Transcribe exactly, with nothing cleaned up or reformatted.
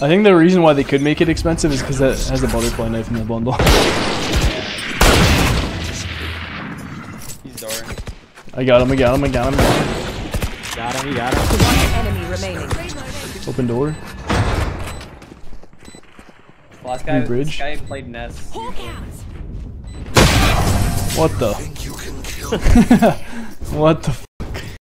I think the reason why they could make it expensive is because it has a butterfly knife in the bundle. He's door. I got him, I got him, I got him. Got him, you got him. One enemy remaining. Open door. Last guy, bridge. this guy played Nest. What the? What the?